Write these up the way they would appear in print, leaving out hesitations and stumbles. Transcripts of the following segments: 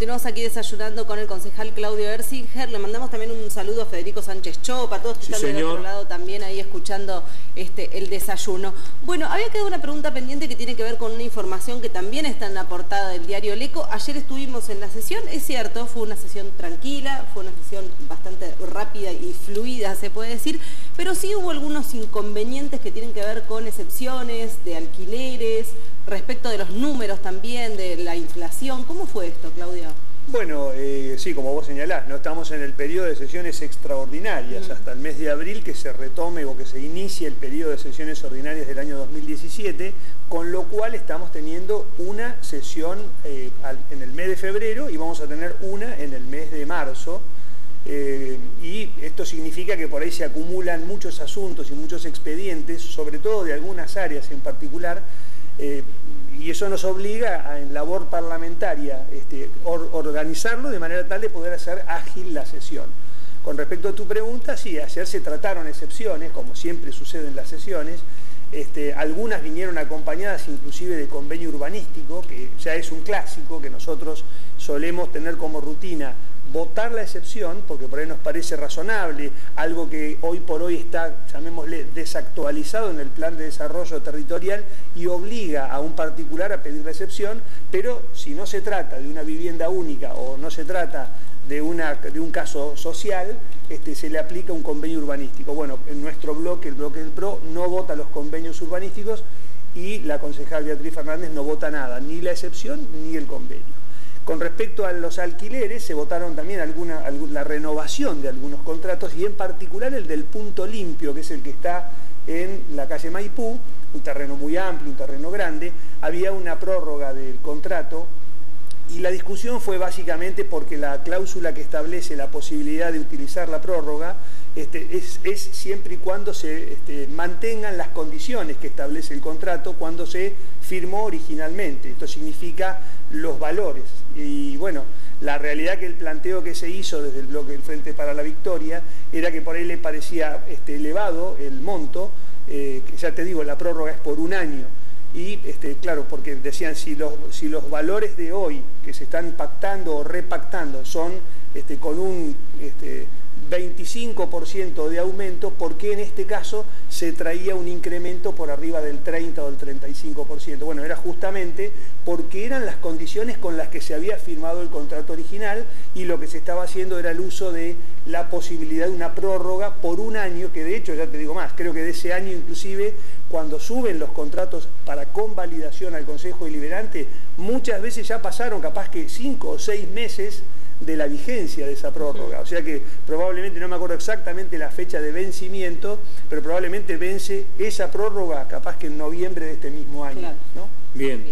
Continuamos aquí desayunando con el concejal Claudio Erzinger. Le mandamos también un saludo a Federico Sánchez Chopa, a todos que están del otro lado también ahí escuchando el desayuno. Bueno, había quedado una pregunta pendiente que tiene que ver con una información que también está en la portada del diario El Eco. Ayer estuvimos en la sesión, es cierto, fue una sesión tranquila, fue una sesión bastante rápida y fluida, se puede decir, pero sí hubo algunos inconvenientes que tienen que ver con excepciones de alquileres, respecto de los números también, de la inflación. ¿Cómo fue esto, Claudio? Bueno, sí, como vos señalás, no estamos en el periodo de sesiones extraordinarias hasta el mes de abril que se retome o que se inicie el periodo de sesiones ordinarias del año 2017, con lo cual estamos teniendo una sesión en el mes de febrero y vamos a tener una en el mes de marzo. Y esto significa que por ahí se acumulan muchos asuntos y muchos expedientes, sobre todo de algunas áreas en particular, y eso nos obliga en labor parlamentaria organizarlo de manera tal de poder hacer ágil la sesión. Con respecto a tu pregunta, sí, ayer se trataron excepciones, como siempre sucede en las sesiones. Algunas vinieron acompañadas inclusive de convenio urbanístico, que ya es un clásico que nosotros solemos tener como rutina, votar la excepción, porque por ahí nos parece razonable, algo que hoy por hoy está, llamémosle, desactualizado en el plan de desarrollo territorial y obliga a un particular a pedir la excepción, pero si no se trata de una vivienda única o no se trata de un caso social, se le aplica un convenio urbanístico. Bueno, en nuestro bloque, el bloque del PRO, no vota los convenios urbanísticos y la concejal Beatriz Fernández no vota nada, ni la excepción ni el convenio. Con respecto a los alquileres, se votaron también la renovación de algunos contratos y en particular el del Punto Limpio, que es el que está en la calle Maipú, un terreno muy amplio, un terreno grande. Había una prórroga del contrato y la discusión fue básicamente porque la cláusula que establece la posibilidad de utilizar la prórroga es siempre y cuando se mantengan las condiciones que establece el contrato cuando se firmó originalmente. Esto significa los valores. Y bueno, la realidad que el planteo que se hizo desde el bloque del Frente para la Victoria era que por ahí le parecía elevado el monto, que ya te digo, la prórroga es por un año. Y claro, porque decían, si los valores de hoy que se están pactando o repactando son con un 25% de aumento, ¿por qué en este caso se traía un incremento por arriba del 30 o del 35%? Bueno, era justamente porque eran las condiciones con las que se había firmado el contrato original y lo que se estaba haciendo era el uso de la posibilidad de una prórroga por un año, que de hecho, ya te digo más, creo que de ese año inclusive, cuando suben los contratos para convalidación al Consejo Deliberante, muchas veces ya pasaron capaz que 5 o 6 meses de la vigencia de esa prórroga. O sea que probablemente, no me acuerdo exactamente la fecha de vencimiento, pero probablemente vence esa prórroga capaz que en noviembre de este mismo año. Claro. ¿No? Bien.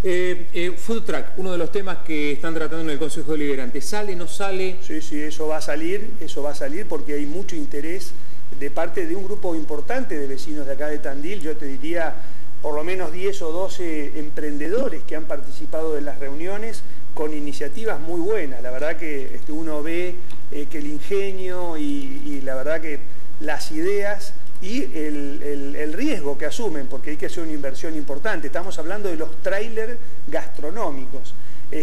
Food Truck, uno de los temas que están tratando en el Consejo Deliberante, ¿sale, no sale? Sí, eso va a salir porque hay mucho interés de parte de un grupo importante de vecinos de acá de Tandil. Yo te diría por lo menos 10 o 12 emprendedores que han participado de las reuniones con iniciativas muy buenas. La verdad que uno ve que el ingenio y la verdad que las ideas y el riesgo que asumen, porque hay que hacer una inversión importante. Estamos hablando de los trailers gastronómicos,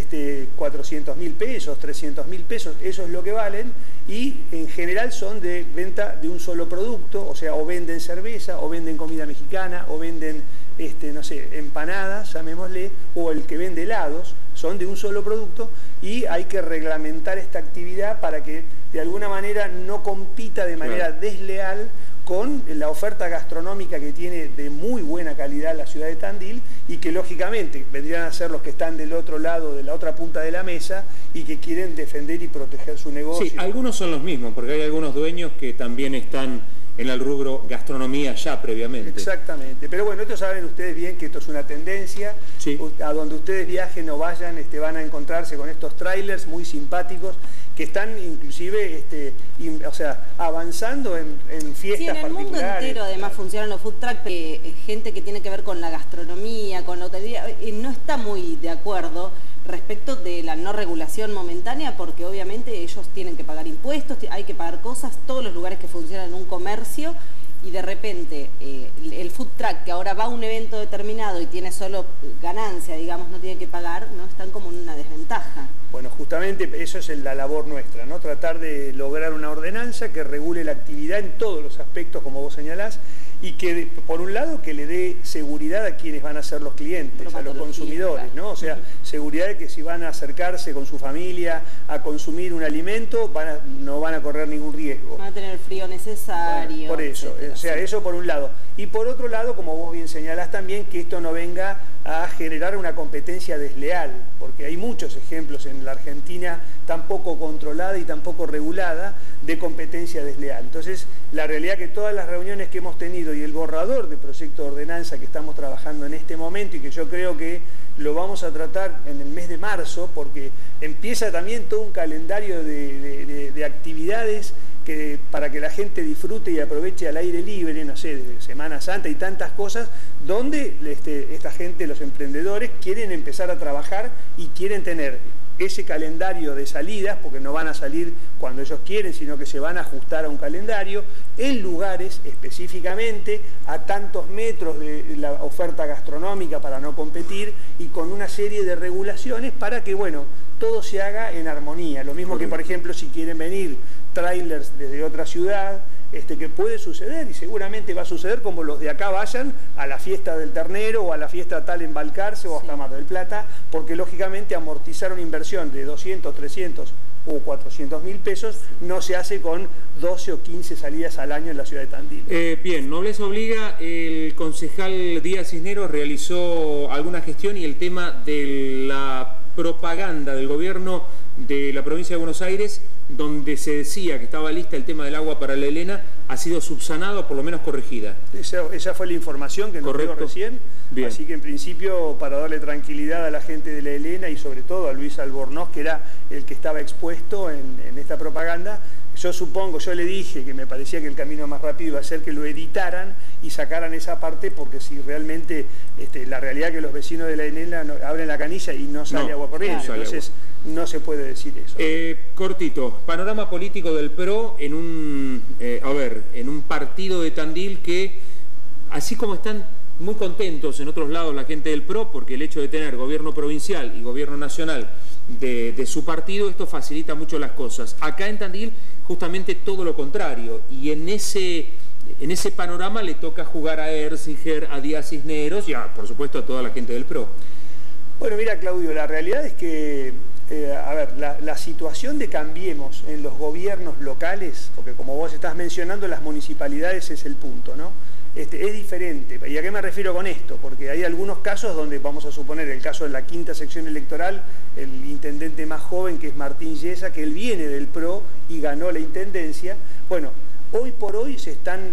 400.000 pesos, 300.000 pesos, eso es lo que valen, y en general son de venta de un solo producto, o sea, o venden cerveza, o venden comida mexicana, o venden, no sé, empanadas, llamémosle, o el que vende helados, son de un solo producto, y hay que reglamentar esta actividad para que de alguna manera no compita de manera desleal con la oferta gastronómica que tiene de muy buena calidad la ciudad de Tandil y que lógicamente vendrían a ser los que están del otro lado, de la otra punta de la mesa y que quieren defender y proteger su negocio. Sí, algunos son los mismos, porque hay algunos dueños que también están en el rubro gastronomía ya previamente. Exactamente, pero bueno, esto saben ustedes bien que esto es una tendencia. Sí. A donde ustedes viajen o vayan van a encontrarse con estos trailers muy simpáticos que están inclusive avanzando en fiestas particulares. Sí, en el mundo entero además funcionan los food trucks, gente que tiene que ver con la gastronomía, con la hotelería, no está muy de acuerdo respecto de la no regulación momentánea, porque obviamente ellos tienen que pagar impuestos, hay que pagar cosas, todos los lugares que funcionan en un comercio y de repente el food truck, que ahora va a un evento determinado y tiene solo ganancia, digamos, no tiene que pagar, ¿no? Están como en una desventaja. Bueno, justamente eso es la labor nuestra, ¿no? Tratar de lograr una ordenanza que regule la actividad en todos los aspectos, como vos señalás, y que, por un lado, que le dé seguridad a quienes van a ser los clientes, a los consumidores, ¿no? O sea, seguridad de que si van a acercarse con su familia a consumir un alimento, no van a correr ningún riesgo. Van a tener el frío necesario. Bueno, por eso, etcétera, o sea, sí. Eso por un lado. Y por otro lado, como vos bien señalás también, que esto no venga a generar una competencia desleal, porque hay muchos ejemplos en la Argentina tan poco controlada y tan poco regulada de competencia desleal. Entonces, la realidad que todas las reuniones que hemos tenido y el borrador de proyecto de ordenanza que estamos trabajando en este momento y que yo creo que lo vamos a tratar en el mes de marzo, porque empieza también todo un calendario de actividades para que la gente disfrute y aproveche al aire libre, no sé, de Semana Santa y tantas cosas, donde esta gente, los emprendedores, quieren empezar a trabajar y quieren tener ese calendario de salidas, porque no van a salir cuando ellos quieren, sino que se van a ajustar a un calendario, en lugares específicamente, a tantos metros de la oferta gastronómica para no competir, y con una serie de regulaciones para que, bueno, todo se haga en armonía. Lo mismo que, por ejemplo, si quieren venir trailers desde otra ciudad, que puede suceder y seguramente va a suceder, como los de acá vayan a la fiesta del ternero o a la fiesta tal en Balcarce o hasta Mar del Plata, porque lógicamente amortizar una inversión de 200, 300 o 400 mil pesos no se hace con 12 o 15 salidas al año en la ciudad de Tandil. Bien, Nobleza Obliga, el concejal Díaz Cisneros realizó alguna gestión y el tema de la propaganda del gobierno de la provincia de Buenos Aires, donde se decía que estaba lista el tema del agua para la Elena, ha sido subsanado o por lo menos corregida. Esa fue la información que nos dio recién. Bien. Así que en principio, para darle tranquilidad a la gente de la Elena y sobre todo a Luis Albornoz, que era el que estaba expuesto en esta propaganda, yo supongo, yo le dije que me parecía que el camino más rápido iba a ser que lo editaran y sacaran esa parte, porque si realmente la realidad es que los vecinos de la Elena abren la canilla y no sale agua corriente, entonces no se puede decir eso. Cortito, panorama político del PRO en un partido de Tandil que, así como están muy contentos en otros lados la gente del PRO, porque el hecho de tener gobierno provincial y gobierno nacional de su partido, esto facilita mucho las cosas. Acá en Tandil, justamente todo lo contrario, y en ese panorama le toca jugar a Erzinger, a Díaz Cisneros y por supuesto a toda la gente del PRO. Bueno, mira, Claudio, la realidad es que la situación de Cambiemos en los gobiernos locales, porque como vos estás mencionando, las municipalidades es el punto, ¿no? Es diferente. ¿Y a qué me refiero con esto? Porque hay algunos casos donde, vamos a suponer el caso de la quinta sección electoral, el intendente más joven, que es Martín Yesa, que él viene del PRO y ganó la intendencia. Bueno, hoy por hoy se están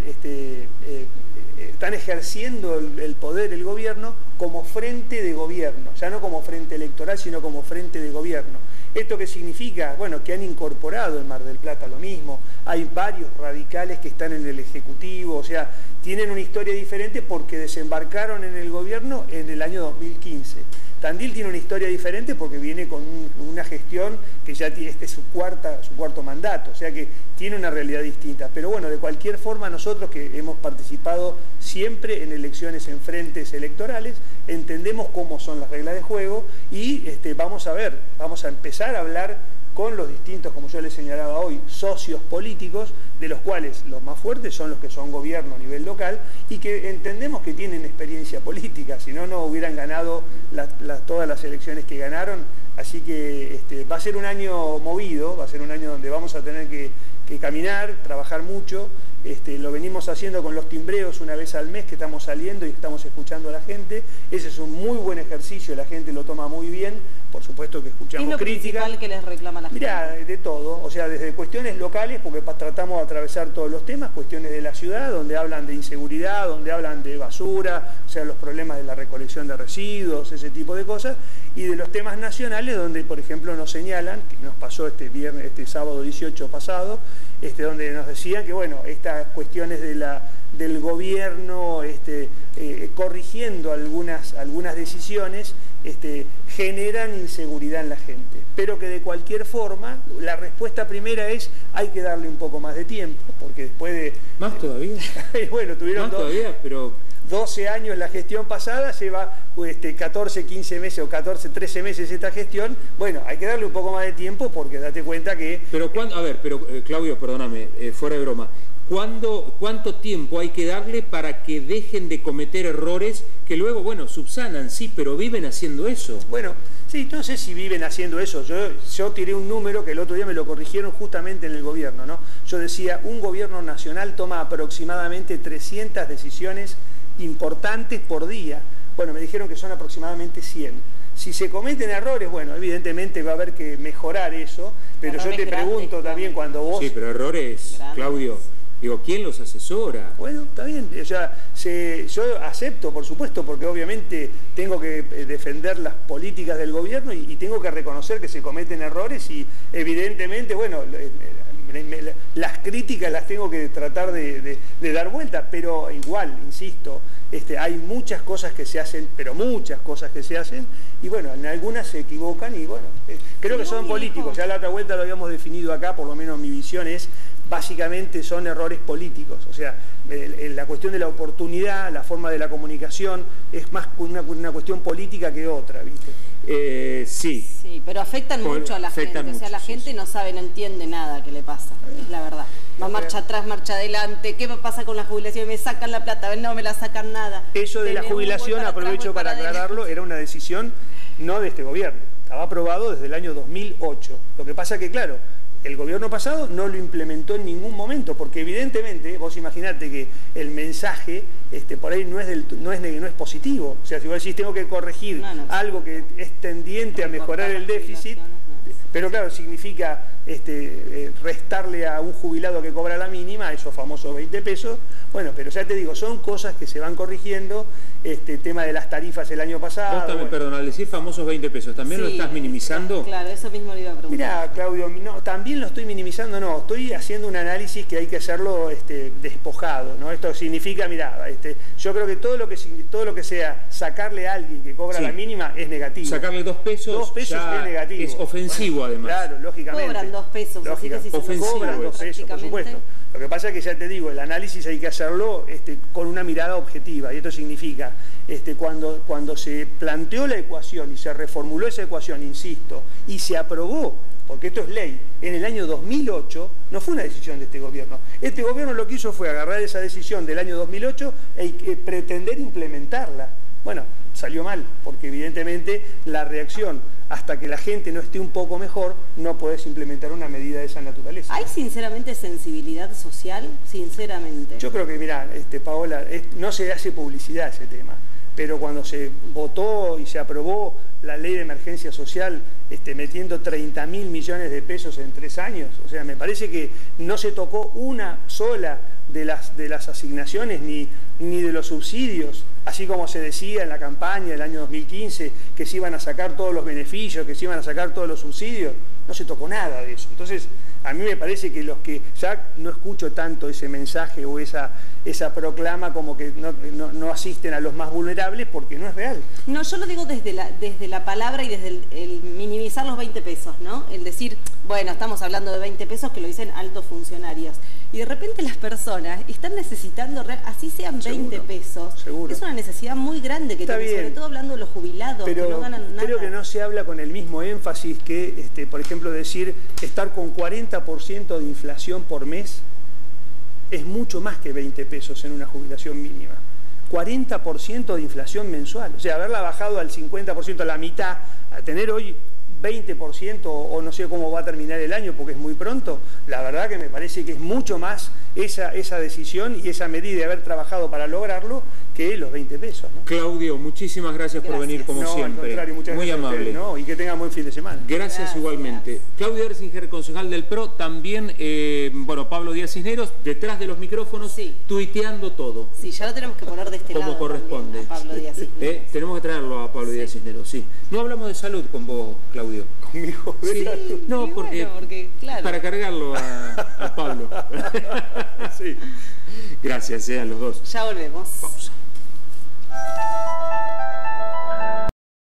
ejerciendo el poder, el gobierno, como frente de gobierno, ya no como frente electoral, sino como frente de gobierno. ¿Esto qué significa? Bueno, que han incorporado en Mar del Plata lo mismo, hay varios radicales que están en el Ejecutivo, o sea, tienen una historia diferente porque desembarcaron en el gobierno en el año 2015. Tandil tiene una historia diferente porque viene con una gestión que ya tiene, su cuarto mandato, o sea que tiene una realidad distinta. Pero bueno, de cualquier forma, nosotros que hemos participado siempre en elecciones en frentes electorales, entendemos cómo son las reglas de juego y vamos a empezar a hablar con los distintos, como yo les señalaba hoy, socios políticos, de los cuales los más fuertes son los que son gobierno a nivel local y que entendemos que tienen experiencia política, si no, no hubieran ganado todas las elecciones que ganaron. Así que va a ser un año movido, va a ser un año donde vamos a tener que caminar, trabajar mucho. Lo venimos haciendo con los timbreos una vez al mes, que estamos saliendo y estamos escuchando a la gente. Ese es un muy buen ejercicio, la gente lo toma muy bien. Por supuesto que escuchamos críticas. ¿Qué es lo principal que les reclama la gente? Mirá, de todo, o sea, desde cuestiones locales, porque tratamos de atravesar todos los temas, cuestiones de la ciudad, donde hablan de inseguridad, donde hablan de basura, o sea, los problemas de la recolección de residuos, ese tipo de cosas, y de los temas nacionales, donde, por ejemplo, nos señalan, que nos pasó este sábado 18 pasado, donde nos decían que, bueno, estas cuestiones de del gobierno corrigiendo algunas decisiones, generan inseguridad en la gente. Pero que de cualquier forma, la respuesta primera es, hay que darle un poco más de tiempo, porque después de... ¿Más todavía? Bueno, tuvieron... Más todavía, pero... 12 años la gestión pasada, lleva 14, 15 meses o 14, 13 meses esta gestión. Bueno, hay que darle un poco más de tiempo porque date cuenta que... Pero, Claudio, perdóname, fuera de broma. ¿Cuánto tiempo hay que darle para que dejen de cometer errores que luego, bueno, subsanan, sí, pero viven haciendo eso? Bueno, sí, no sé si viven haciendo eso. Yo tiré un número que el otro día me lo corrigieron justamente en el gobierno, ¿no? Yo decía, un gobierno nacional toma aproximadamente 300 decisiones importantes por día. Bueno, me dijeron que son aproximadamente 100. Si se cometen errores, bueno, evidentemente va a haber que mejorar eso, pero yo te pregunto también cuando vos... Sí, pero errores, Claudio, digo, ¿quién los asesora? Bueno, está bien, o sea, yo acepto, por supuesto, porque obviamente tengo que defender las políticas del gobierno y tengo que reconocer que se cometen errores y evidentemente, bueno... las críticas las tengo que tratar de dar vuelta, pero igual, insisto, hay muchas cosas que se hacen, pero muchas cosas que se hacen, y bueno, en algunas se equivocan y bueno, creo que son políticos, ya la otra vuelta lo habíamos definido acá, por lo menos mi visión es, básicamente son errores políticos, o sea, la cuestión de la oportunidad, la forma de la comunicación, es más una cuestión política que otra, ¿viste? Sí. Sí, pero afectan mucho a la gente, o sea, la gente no sabe, no entiende nada que le pasa, es la verdad. Va marcha atrás, marcha adelante, ¿qué pasa con la jubilación? Me sacan la plata, no me la sacan nada. Eso de la jubilación, aprovecho para aclararlo, era una decisión no de este gobierno, estaba aprobado desde el año 2008. Lo que pasa que, claro, el gobierno pasado no lo implementó en ningún momento, porque evidentemente, vos imaginate que el mensaje por ahí no es positivo. O sea, si vos decís tengo que corregir algo que es tendiente a mejorar el déficit, pero claro, significa restarle a un jubilado que cobra la mínima, esos famosos 20 pesos, bueno, pero ya te digo, son cosas que se van corrigiendo, tema de las tarifas el año pasado. Vos también, perdón, al decir famosos 20 pesos, ¿también lo estás minimizando? Claro, eso mismo le iba a preguntar. Mirá, Claudio, no, también lo estoy minimizando, no, estoy haciendo un análisis que hay que hacerlo despojado, ¿no? Esto significa, mirá, yo creo que todo lo que sea sacarle a alguien que cobra la mínima es negativo. Sacarle 2 pesos, 2 pesos es negativo. Es ofensivo, bueno, además. Claro, lógicamente. Cobran 2 pesos, así que si cobran 2 pesos, por supuesto. Lo que pasa es que ya te digo, el análisis hay que hacerlo con una mirada objetiva, y esto significa, cuando se planteó la ecuación y se reformuló esa ecuación, insisto, y se aprobó, porque esto es ley, en el año 2008, no fue una decisión de este gobierno. Este gobierno lo que hizo fue agarrar esa decisión del año 2008 e pretender implementarla. Bueno, salió mal, porque evidentemente la reacción, hasta que la gente no esté un poco mejor, no puedes implementar una medida de esa naturaleza. ¿Hay sinceramente sensibilidad social? Sinceramente. Yo creo que, mirá, Paola, no se hace publicidad ese tema, pero cuando se votó y se aprobó la ley de emergencia social, metiendo 30.000 millones de pesos en 3 años, o sea, me parece que no se tocó una sola de las asignaciones ni de los subsidios, así como se decía en la campaña del año 2015 que se iban a sacar todos los beneficios, que se iban a sacar todos los subsidios, no se tocó nada de eso. Entonces, a mí me parece que los que ya no escucho tanto ese mensaje o esa proclama como que no asisten a los más vulnerables porque no es real. No, yo lo digo desde la palabra y desde el minimizar los 20 pesos, ¿no? El decir, bueno, estamos hablando de 20 pesos que lo dicen altos funcionarios. Y de repente las personas están necesitando, así sean 20 pesos, es una necesidad muy grande que tienen, sobre todo hablando de los jubilados, pero que no ganan nada. Creo que no se habla con el mismo énfasis que, por ejemplo, decir estar con 40% de inflación por mes es mucho más que 20 pesos en una jubilación mínima. 40% de inflación mensual, o sea, haberla bajado al 50%, a la mitad, a tener hoy 20% o no sé cómo va a terminar el año porque es muy pronto, la verdad que me parece que es mucho más esa decisión y esa medida de haber trabajado para lograrlo que los 20 pesos, ¿no? Claudio, muchísimas gracias por venir como siempre. Al contrario, muchas muy gracias amable. ¿no? Y que tengan buen fin de semana. Gracias igualmente. Claudio Erzinger, concejal del PRO, también, bueno, Pablo Díaz Cisneros, detrás de los micrófonos, tuiteando todo. Sí, ya lo tenemos que poner de este lado. Como corresponde. A Pablo Díaz Cisneros. Tenemos que traerlo a Pablo Díaz Cisneros, sí. No hablamos de salud con vos, Claudio. Conmigo. Sí. No, porque claro, para cargarlo a Pablo. Sí. Gracias, a los dos. Ya volvemos. Pausa.